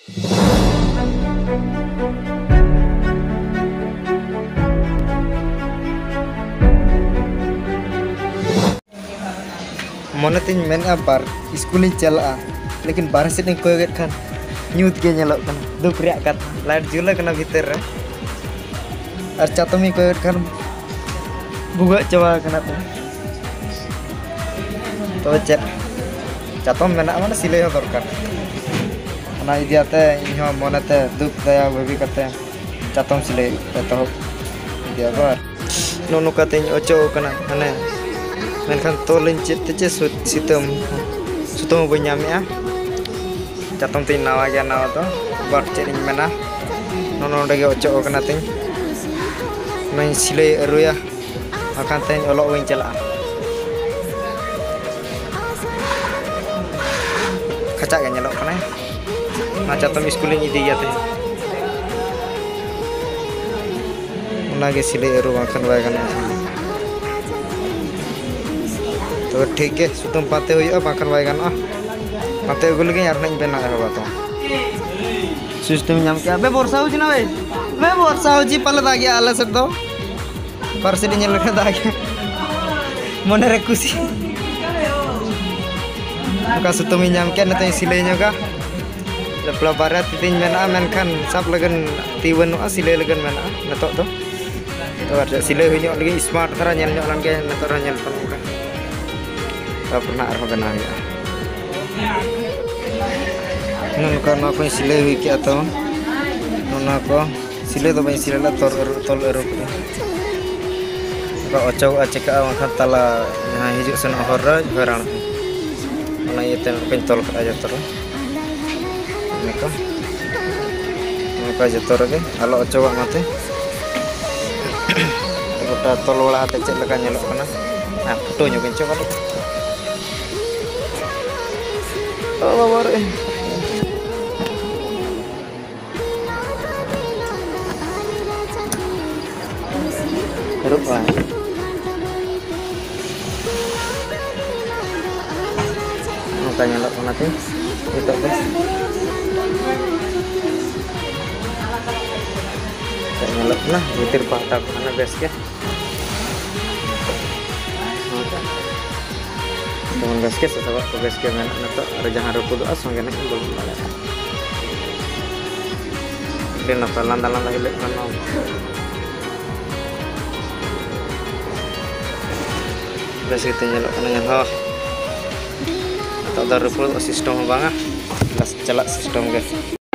Mana tin mena bar iskulin chala, lekin bar sini koyet kan nyut ke nyelok kan duk riak kat light jula kena bhiter ar chatami koyet kan buka coba kena to chat chatom mena mana silai dorkar ana idiate inho monate duk daya babi kate chatom silai to dia bar nono kate ocho kana ane menkan tolin cit sitem sutom benyamia chatom tin nawa ya nawa to bar cering mena nono dage ocho kana tin main silai eru ya akan tin olok wing cela kacak ga nyelok kana na chatom iskulin idi ya te unage silai eru makan wa kana तो ठीक है सुतम पाते हुई बाखन bye गाना पाते गुल के यार नहीं बेना है बात सिस्टम नाम क्या बे वर्षा हो जी ना बे वर्षा हो जी पले दा गया आले से तो परसे दिन लगा दा गया मने रे खुशी का सुतम नाम क्या नते सिलाई ᱧᱚᱜᱟ lepla barat tin mena menkan sap lagan tiwen silai lagan mena netok to to silai hunyok lagi smart thara nyel nyok lan ge netok ra nyel pan tak pernah arah kena ya. Nun karena aku silai wiki atau nun aku silai tu banyak silai lah tol erup. Kalau ocau acik awang tala yang hijau sana horra jarang. Mana itu pentol aja terus. Maka jatuh lagi. Kalau ocau mati. Kita tol wala hati cek lekan nyelok kena. Nah, foto nyobain coba deh. Oh, baru lah. Makanya lo nanti itu guys. Kayaknya lo nah butir patah mana guys ya. Teman guys kes atau guys ke mana atau raja harus kudu asong kena belum ada. Dia nak landa hilang mana? Guys kita nyelok dengan ho. Atau ada rupul sistem banget. Jelas sistem guys.